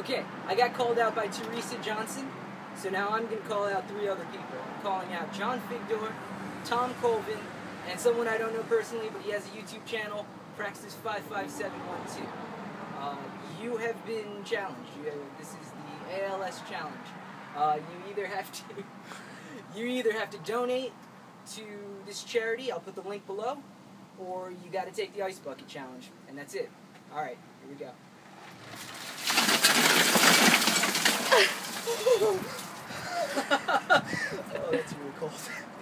Okay, I got called out by Theresa Johnson, so now I'm going to call out 3 other people. I'm calling out John Figdor, Tom Colvin, and someone I don't know personally, but he has a YouTube channel, Praxis55712. You have been challenged. This is the ALS challenge. You either have to donate to this charity, I'll put the link below, or you got to take the ice bucket challenge, and that's it. All right, here we go. Oh, that's really cold.